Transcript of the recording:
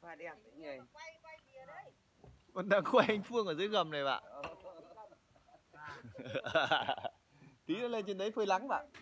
Và đẹp đấy nhỉ. Còn đang quay anh Phương ở dưới gầm này bạn. Tí nữa lên trên đấy phơi nắng bạn.